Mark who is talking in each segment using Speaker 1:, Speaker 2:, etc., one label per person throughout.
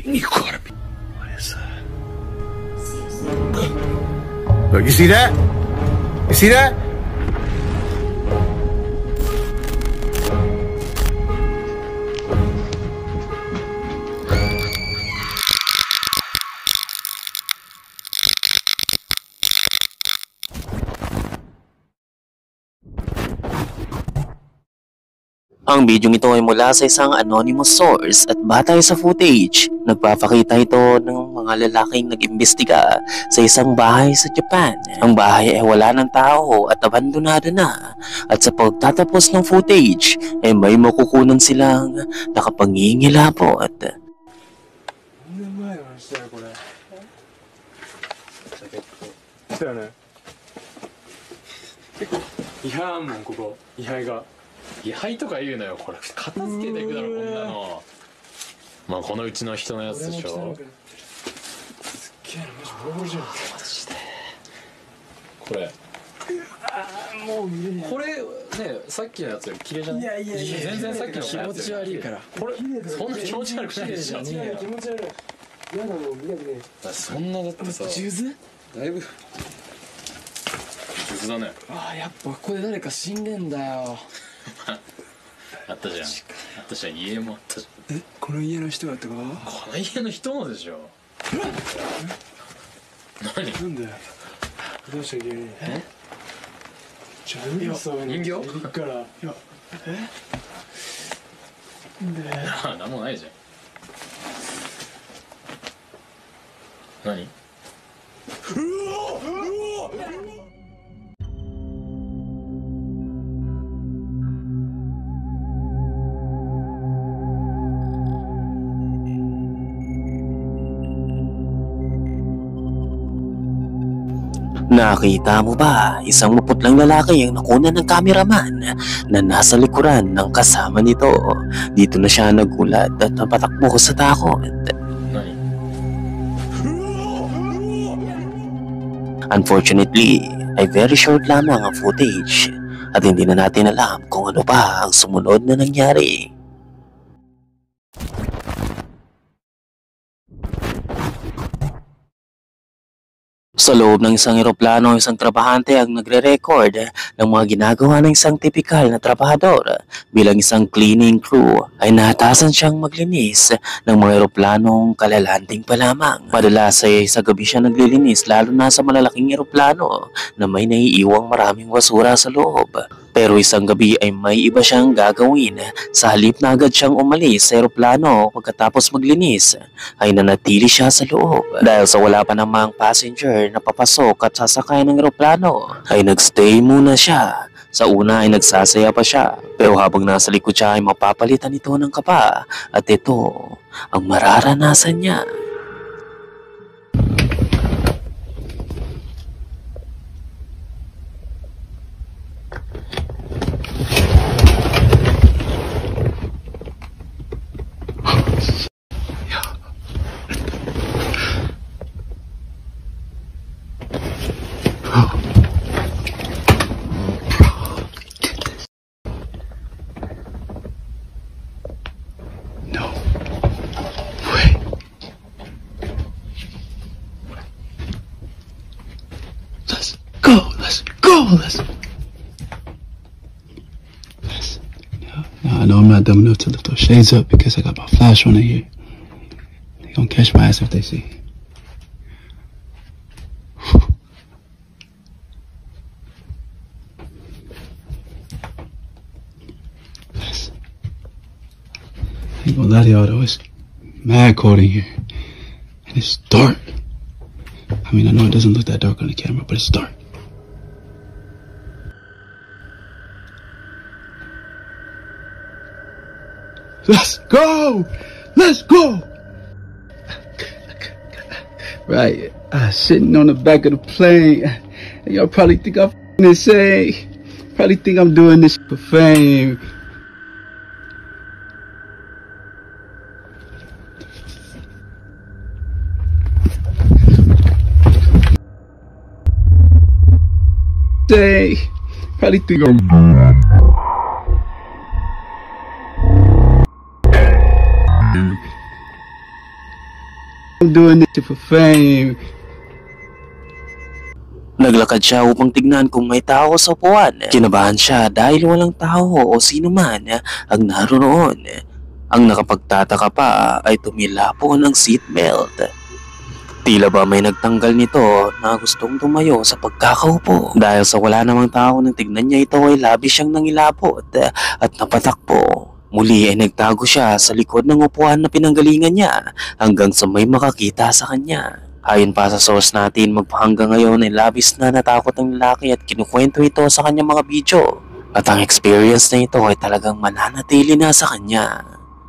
Speaker 1: What is that? Look, you see that? You see that?
Speaker 2: Ang bidyong ito ay mula sa isang anonymous source at batay sa footage, nagpapakita ito ng mga lalaking nag-imbestiga sa isang bahay sa Japan. Ang bahay ay wala ng tao at abandonado na, at sa pagtatapos ng footage ay may makukunan silang nakapangingilabot.
Speaker 3: 位牌とか言うのよ、これ片付けていくだろこんなの。まあこのうちの人のやつでしょ。すっげえな、マジボロボロじゃん。マジでこれもう無理。これね、さっきのやつより綺麗じゃない？いやいやいや、全然さっきの気持ち悪いから。これそんな気持ち悪くないでしょ。気持ち悪い気持ち悪い。やだ、もう見たくねえ。そんなだってさ、数珠だいぶ数珠だね。ああ、やっぱここで誰か死んでんだよ。あったじゃん、あったじゃん、家もあったじゃん。この家の人だったか？この家の人もでしょ。何？なんだよ、どうした急に。じゃあ人形？いるから。いや、なんもないじゃん。何？
Speaker 2: Nakita mo ba, isang maputlang lalaki ang nakunan ng cameraman na nasa likuran ng kasama nito. Dito na siya nagulat at napatakbo sa takot. Unfortunately, ay very short lamang ang footage at hindi na natin alam kung ano pa ang sumunod na nangyari. Sa loob ng isang eroplano, isang trabahante ang nagre-record ng mga ginagawa ng isang tipikal na trabahador. Bilang isang cleaning crew ay nahatasan siyang maglinis ng mga eroplanong kalalanting pa lamang. Madalas ay sa gabi siya naglilinis, lalo na sa malalaking eroplano na may naiiwang maraming basura sa loob. Pero isang gabi ay may iba siyang gagawin. Sa halip na agad siyang umalis sa eroplano pagkatapos maglinis, ay nanatili siya sa loob. Dahil sa wala pa namang passenger na papasok at sasakay ng eroplano, ay nagstay muna siya. Sa una ay nagsasaya pa siya, pero habang nasa likod siya ay mapapalitan ito ng kaba, at ito ang mararanasan niya.
Speaker 4: I know I'm not dumb enough to lift those shades up because I got my flash on in here. They gonna catch my ass if they see. I ain't gonna lie to y'all though, it's mad cold in here. And it's dark. I mean, I know it doesn't look that dark on the camera, but it's dark. Let's go! Let's go! Right, sitting on the back of the plane. And y'all probably think I'm insane. Probably think I'm doing this for fame. Probably think I'm doing. I'm doing this for fame.
Speaker 2: Naglakad siya upang tignan kung may tao sa upuan. Kinabahan siya dahil walang tao o sino man ang naroon. Ang nakapagtataka pa ay tumila po ng seatbelt. Tila ba may nagtanggal nito na gustong tumayo sa pagkakaupo. Dahil sa wala namang tao nang tignan niya ito ay labis siyang nangilabot at napatakbo. Muli ay nagtago siya sa likod ng upuan na pinanggalingan niya hanggang sa may makakita sa kanya. Ayon pa sa source natin, magpahanggang ngayon ay labis na natakot ang lalaki at kinukwento ito sa kanyang mga video. At ang experience na ito ay talagang mananatili na sa kanya.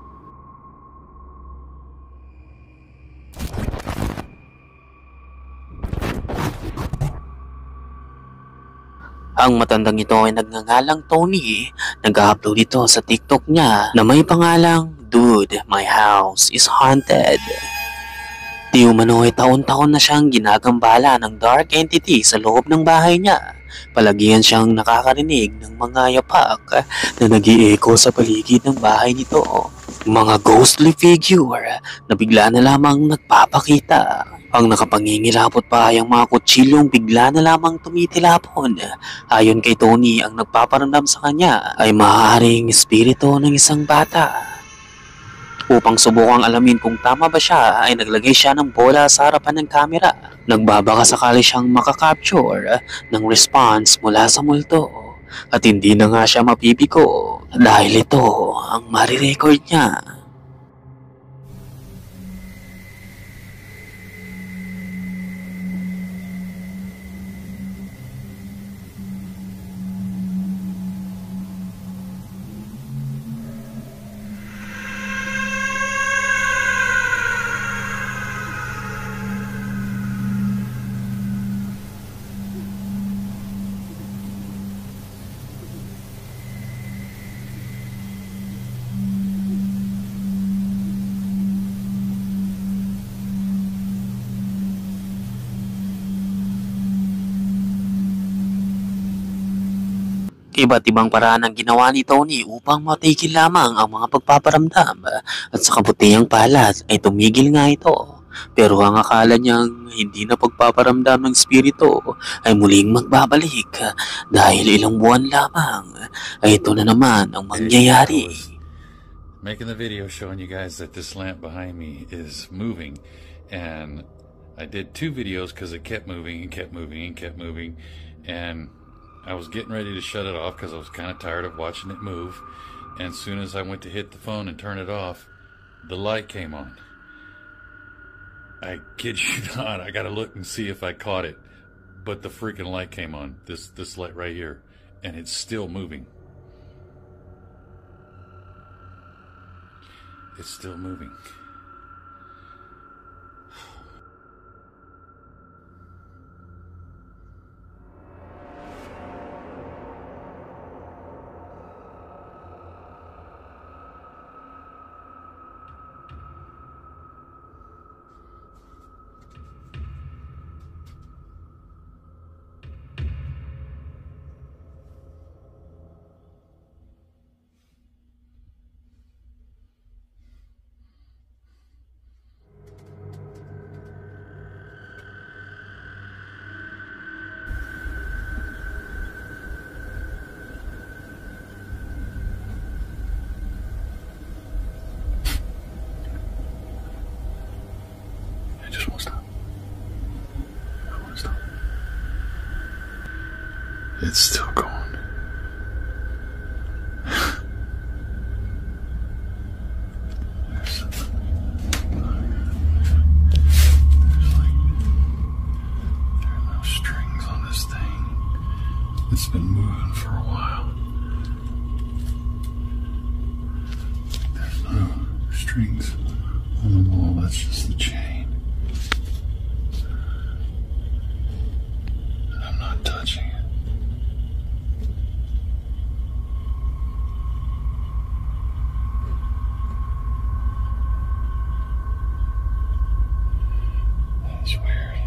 Speaker 2: Ang matandang ito ay nagngangalang Tony. Nag-upload ito sa TikTok niya na may pangalang Dude, My House is Haunted. Di umano ay taon-taon na siyang ginagambala ng dark entity sa loob ng bahay niya. Palagian siyang nakakarinig ng mga yapak na nag-i-echo sa paligid ng bahay nito. Mga ghostly figure na bigla na lamang nagpapakita. Ang nakapangingilabot pa ay ang mga kutsilyong bigla na lamang tumitilapon. Ayon kay Tony, ang nagpaparamdam sa kanya ay maaaring espiritu ng isang bata. Upang subukang alamin kung tama ba siya, ay naglagay siya ng bola sa harapan ng kamera. Nagbabaka sakali siyang makakapture ng response mula sa multo. At hindi na nga siya mapipigo dahil ito ang marirecord niya. Iba't ibang paraan ang ginawa ni Tony upang matigil lamang ang mga pagpaparamdam at sa kabutihang palad ay tumigil nga ito. Pero ang akala niyang hindi na pagpaparamdam ng spirito ay muling magbabalik dahil ilang buwan lamang ay ito na naman ang mangyayari.
Speaker 5: Making the video showing you guys that this lamp behind me is moving, and I did 2 videos because it kept moving and kept moving and kept moving, and I was getting ready to shut it off because I was kind of tired of watching it move. And as soon as I went to hit the phone and turn it off, the light came on. I kid you not, I gotta look and see if I caught it. But the freaking light came on, this light right here, and it's still moving. It's still moving. I just won't stop. I won't stop. It's still going. There's no strings on this thing. It's been moving for a while. There's no strings on the wall. That's just the chain. I'm not touching it. That's weird.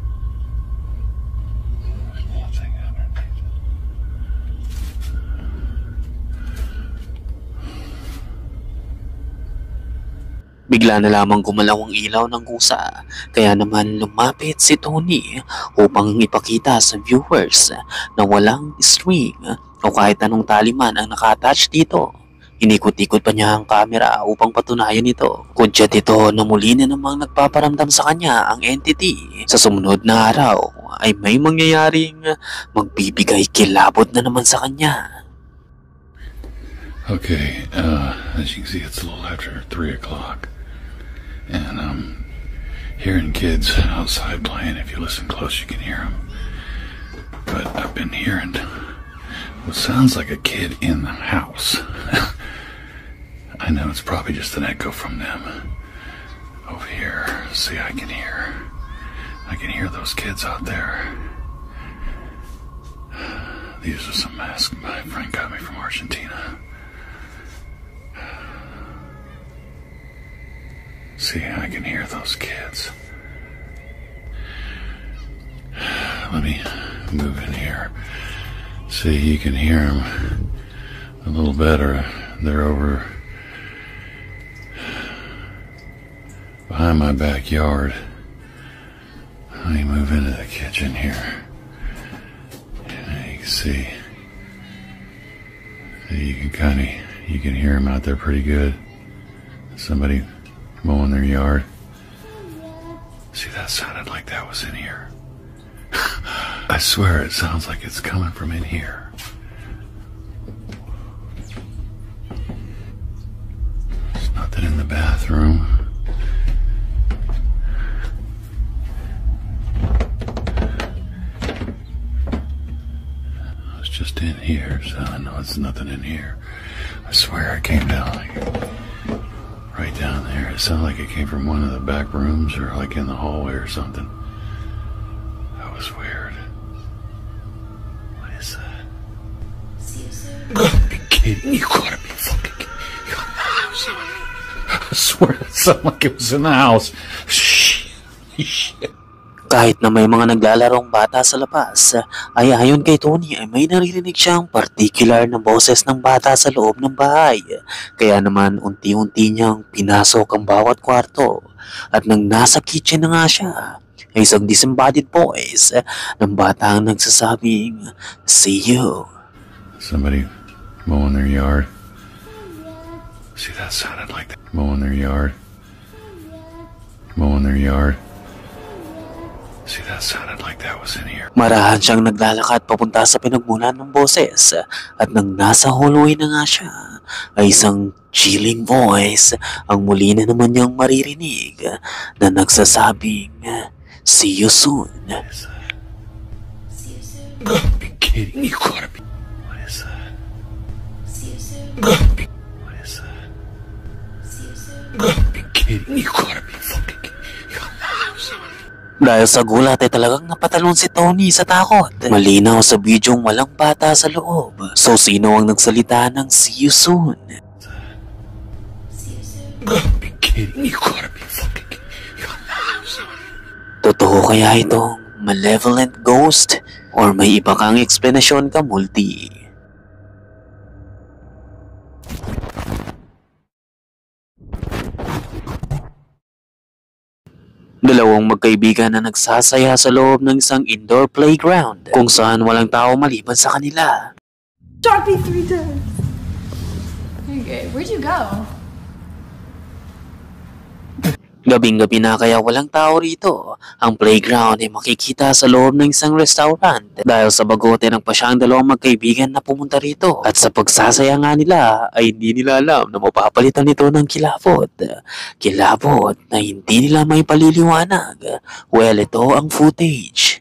Speaker 5: There's nothing underneath it.
Speaker 2: Bigla na lamang gumalaw ang ilaw ng kusa, kaya naman lumapit si Tony upang ipakita sa viewers na walang string o kahit anong taliman ang naka-attach dito. Inikot-ikot pa niya ang camera upang patunayan ito. Kudyat ito na muli na namang nagpaparamdam sa kanya ang entity. Sa sumunod na araw ay may mangyayaring magbibigay kilabot na naman sa kanya.
Speaker 5: Okay, as you can see, it's a little after 3 o'clock. And I'm hearing kids outside playing. If you listen close, you can hear them. But I've been hearing what sounds like a kid in the house. I know it's probably just an echo from them. Over here, see, I can hear those kids out there. These are some masks my friend got me from Argentina. See, I can hear those kids. Let me move in here. See, you can hear them a little better. They're over behind my backyard. Let me move into the kitchen here. And you can see, you can hear them out there pretty good. Somebody mowing their yard. See, that sounded like that was in here. I swear it sounds like it's coming from in here. There's nothing in the bathroom. It's just in here, so I know it's nothing in here. I swear it came down like right down there. It sounded like it came from one of the back rooms or like in the hallway or something. That was weird. What is that? You gotta be kidding. You gotta be fucking kidding. You're in the house. I swear it sounded like it was in the house. Shit.
Speaker 2: Kahit na may mga naglalarong bata sa labas, ay ayon kay Tony ay may naririnig siyang particular na boses ng bata sa loob ng bahay. Kaya naman unti-unti niyang pinasok ang bawat kwarto. At nang nasa kitchen na nga siya, ay isang disembodied voice ng bata ang nagsasabing, "See you."
Speaker 5: Somebody mowing their yard. See, that sounded like that. Mowing their yard. Mowing their yard. See, that sounded like that was in here.
Speaker 2: Marahan siyang naglalakad papunta sa pinagmulan ng boses at nang nasa hallway na nga siya ay isang chilling voice ang muli na naman niyang maririnig na nagsasabing, "See you soon."
Speaker 5: What is that? You gotta be kidding. You gotta be. What is that? You gotta be. What is that? You gotta be kidding. You gotta be fucking kidding. You're in the house.
Speaker 2: Dahil sa gulat ay talagang napatalon si Tony sa takot. Malinaw sa bidyong walang bata sa loob. So sino ang nagsalita ng "See you soon"?
Speaker 5: You gotta be kidding. You gotta be fucking kidding. You're in the house.
Speaker 2: Totoo kaya itong malevolent ghost? Or may iba kang eksplanasyon ka, Multi? Dalawang magkaibigan na nagsasaya sa loob ng isang indoor playground kung saan walang tao maliban sa kanila.
Speaker 6: Shot me 3 times. Okay, where'd you go?
Speaker 2: Gabing-gabi na kaya walang tao rito. Ang playground ay makikita sa loob ng isang restaurant dahil sa bagote ng pasyang dalawang magkaibigan na pumunta rito. At sa pagsasaya nga nila ay hindi nila alam na mapapalitan nito ng kilabot. Kilabot na hindi nila may paliliwanag. Well, ito ang footage.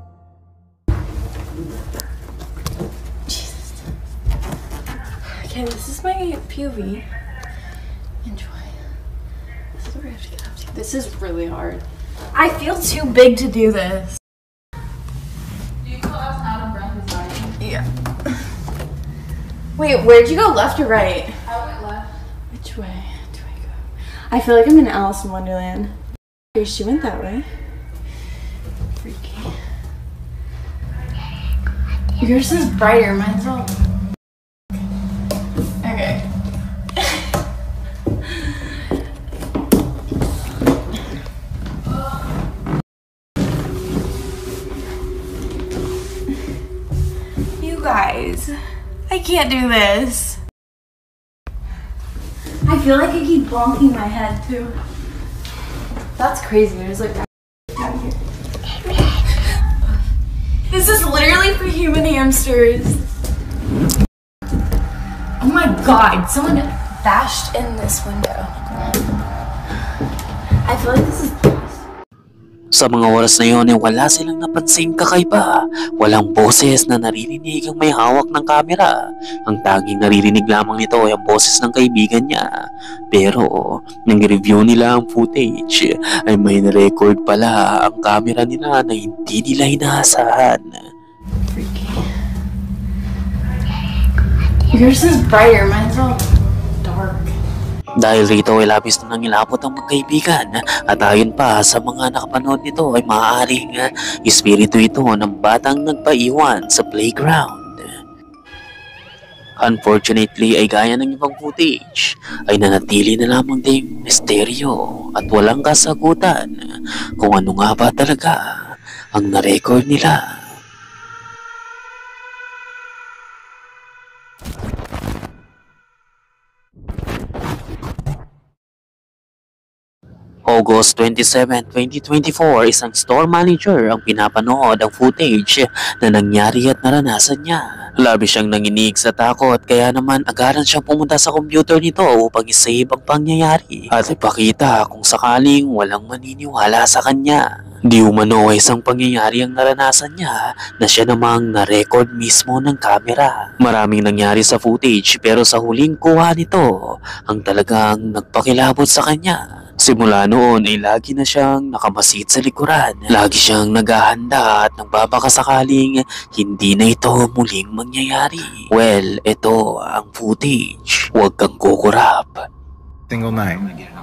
Speaker 6: Okay, this is my POV. Enjoy. This is what we have to get up to. This is really hard. I feel too big to do this.
Speaker 7: Do you call us out of breath as
Speaker 6: Yeah. Wait, where'd you go, left or right?
Speaker 7: I went left.
Speaker 6: Which way do I go? I feel like I'm in Alice in Wonderland. She went that way. Freaky. Yours is brighter, mine's all... Okay. can't do this. I feel like I keep bonking my head too. That's crazy. There's like down here. This is literally for human hamsters. Oh my god, someone bashed in this window. I feel like this is
Speaker 2: Sa mga oras na yon ay wala silang napansing kakaiba. Walang boses na naririnig ang may hawak ng kamera. Ang tanging naririnig lamang nito ay ang boses ng kaibigan niya. Pero nang review nila ang footage ay may na-record pala ang camera nila na hindi nila inaasahan.
Speaker 6: yours is brighter, mine's all dark.
Speaker 2: Dahil rito ay labis na nangilapot ang magkaibigan at ayon pa sa mga nakapanood nito ay maaaring espiritu ito ng batang nagpaiwan sa playground. Unfortunately ay gaya ng ibang footage ay nanatili na lamang ding misteryo at walang kasagutan kung ano nga ba talaga ang na-record nila. August 27, 2024, isang store manager ang pinapanood ang footage na nangyari at naranasan niya. Labi siyang nanginig sa takot kaya naman agaran siyang pumunta sa computer nito upang isave ang pangyayari at ipakita kung sakaling walang maniniwala sa kanya. Di umano ay isang pangyayari ang naranasan niya na siya namang na-record mismo ng camera. Maraming nangyari sa footage pero sa huling kuha nito ang talagang nagpakilabot sa kanya. Simula noon ay lagi na siyang nakamasid sa likuran. Lagi siyang naghahanda at nagbabakasakaling hindi na ito muling mangyayari. Well, ito ang footage. Huwag kang kukurap.
Speaker 1: Single night.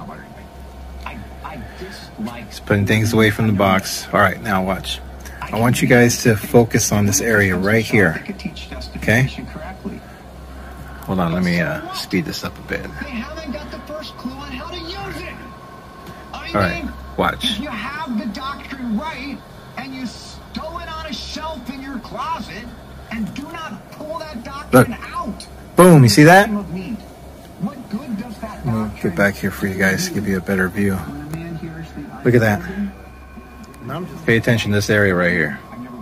Speaker 1: Just putting things away from the box. All right, now watch. I want you guys to focus on this area right here. Okay? Hold on, let me speed this up a bit.
Speaker 8: They haven't got the first clue on how to use it.
Speaker 1: All right, watch.
Speaker 8: If you have the doctrine right and you stow it on a shelf in your closet and do not pull that doctrine out.
Speaker 1: Boom, you see that?
Speaker 8: What good does that
Speaker 1: I'll get back here for you guys to give you a better view. Look at that. Pay attention to this area right here.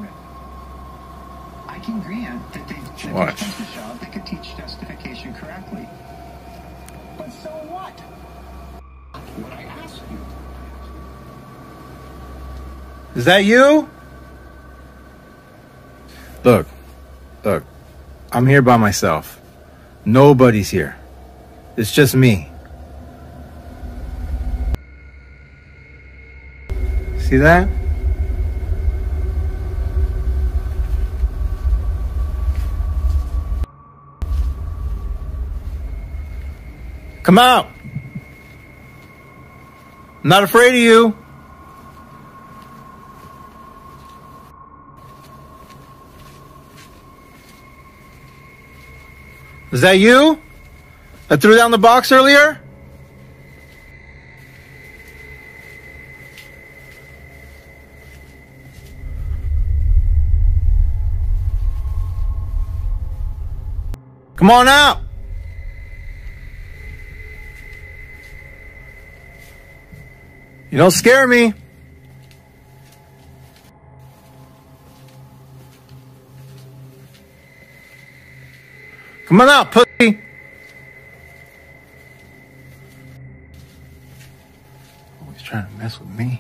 Speaker 8: I can grant that
Speaker 1: Watch.
Speaker 8: they could teach justification correctly. But so what? What I asked you.
Speaker 1: Is that you? Look. I'm here by myself. Nobody's here. It's just me. See that? Come out! I'm not afraid of you. Is that you? I threw down the box earlier? Come on out! You don't scare me. Come on out, pussy. Always trying to mess with me.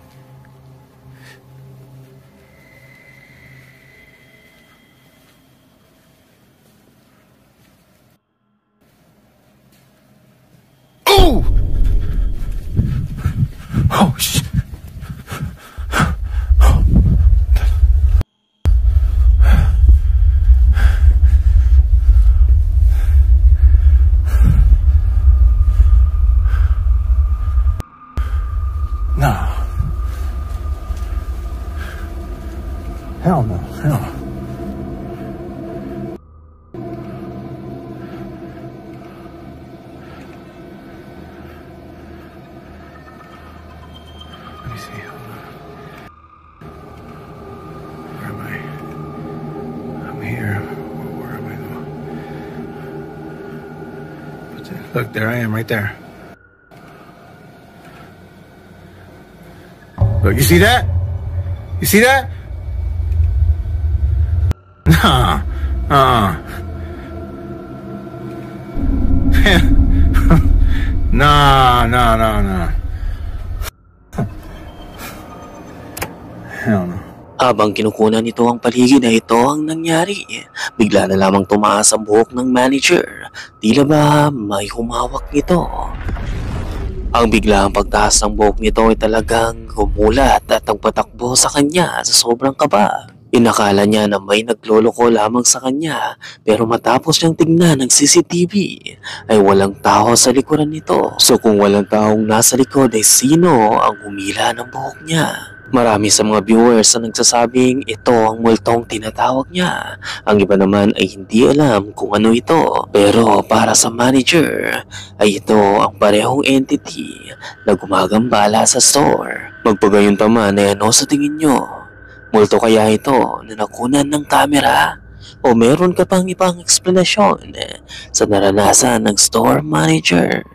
Speaker 1: Ooh! Oh, shit. No. Hell no. Hell no. Let me see. Hold on. Where am I? I'm here. Where am I going? Look, there I am right there. Look, you see that? You see that? Nah. Nah. Hell no.
Speaker 2: Habang kinukunan nito ang paligid ay ito ang nangyari. Bigla na lamang tumaas ang buhok ng manager. Tila ba may humawak nito? Ang biglaang pagtaas ng buhok nito ay talagang humulat at ang patakbo sa kanya sa sobrang kaba. Inakala niya na may nagloloko lamang sa kanya, pero matapos niyang tingnan ng CCTV ay walang tao sa likuran nito. So kung walang taong nasa likod ay sino ang humila ng buhok niya? Marami sa mga viewers na nagsasabing ito ang multong tinatawag niya. Ang iba naman ay hindi alam kung ano ito. Pero para sa manager ay ito ang parehong entity na gumagambala sa store. Magpagayuntaman ay ano sa tingin nyo? Multo kaya ito na nakunan ng kamera? O meron ka pang ibang eksplanasyon sa naranasan ng store manager?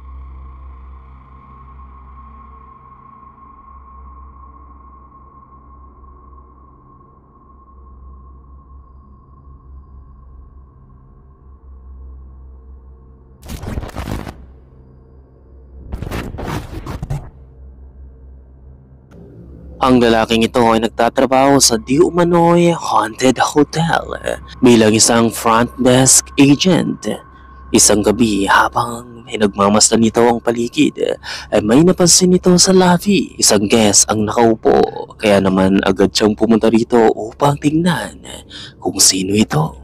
Speaker 2: Ang lalaking ito ay nagtatrabaho sa di umano'y haunted hotel bilang isang front desk agent. Isang gabi habang may nagmamasdan nito ang paligid ay may napansin nito sa lobby. Isang guest ang nakaupo kaya naman agad siyang pumunta rito upang tingnan kung sino ito.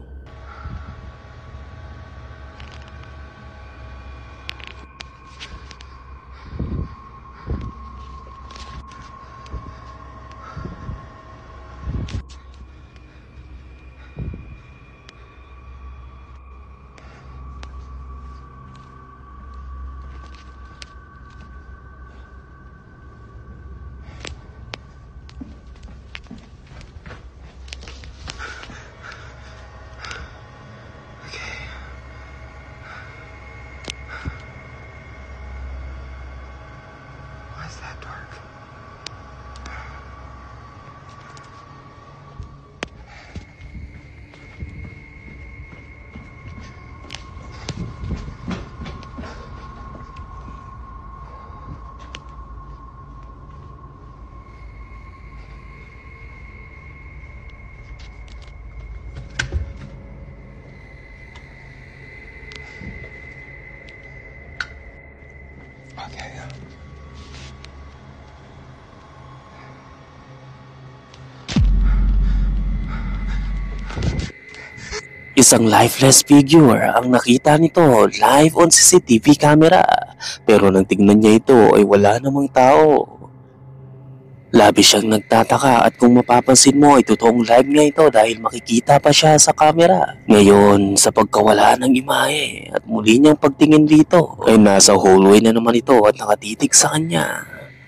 Speaker 2: Isang lifeless figure ang nakita nito live on CCTV camera. Pero nang tignan niya ito ay wala namang tao. Labis siyang nagtataka at kung mapapansin mo ay totoong live niya ito dahil makikita pa siya sa camera. Ngayon sa pagkawala ng imahe at muli niyang pagtingin dito ay nasa hallway na naman ito at nakatitig sa kanya.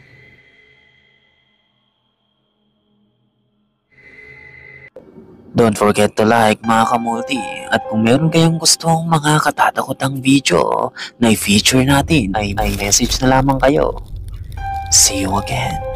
Speaker 2: Don't forget to like mga kamulti at kung meron kayong gustong mga katatakotang video na i-feature natin ay message na lamang kayo. See you again.